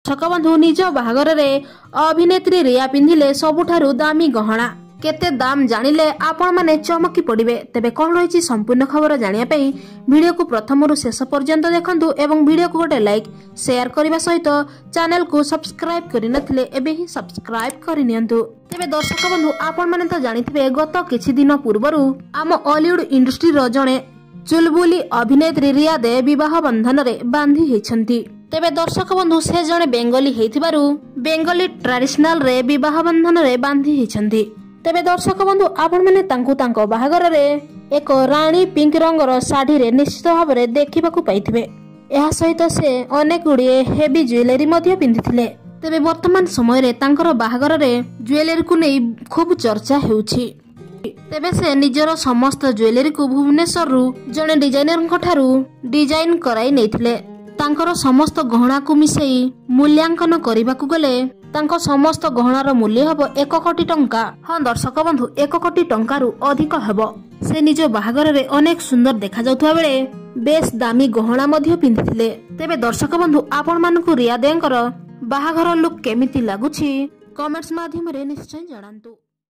दर्शक बंधु निज बाहागर अभिनेत्री रिया पिंधिले सबुठारु दामी गहना केते दाम जानिले आपण माने चमकी पड़िबे। तेबे कौन रही संपूर्ण खबर जानिया पई वीडियो को प्रथम शेष पर्यंत देखंतु एवं वीडियो को गोटे लाइक शेयर करने सहित चैनल को सब्सक्राइब करि नथिले एबे ही सब्सक्राइब करि नियंतु। तेबे दर्शक बंधु आपण माने तो जानिथिबे गत किछि दिन पूर्वरु आम हॉलीवुड इंडस्ट्री रो जणे चुलबुली अभिनेत्री रिया दे विवाह बंधन रे बांधी हेछंती। तेबे दर्शक बंधु से जणे बेंगली हेथिबारु बेंगली ट्रेडिशनल रे विवाह बंधन रे बांधी हेछंती। तेबे दर्शक बंधु आपण माने तांको बाहागर रे एक रानी पिंक रंगर साड़ी रे निश्चित भाव में देखा पाइथिबे। एहा सहित से अनेक गुड़िए हेवी ज्वेलरी मध्य पिंधिथिले। तेबे वर्तमान समय रे तांकर बाहागर रे ज्वेलरी को नै खूब चर्चा हेउछि। तेबे से निजर समस्त ज्वेलरी को भुवनेश्वर रु जने डिजाइनर ठारू डिजाइन कराई नैथिले। तांकर समस्त गहना को मिसई मूल्यांकन करबाकू गले तांको समस्त गहनार मूल्य हबो 1 कोटी टंका। हाँ दर्शक बंधु 1 कोटी टंकारु अधिक हबो। से निज बाहागर रे अनेक सुंदर देखा जाउथबा बेले बेस दामी गहना मध्य पिंधिथिले। तेबे दर्शक बंधु आपण मानकु रिया देंकर बाहागर लुक केमिति लागुछि कमेंट्स माध्यम रे निश्चय जणांतु।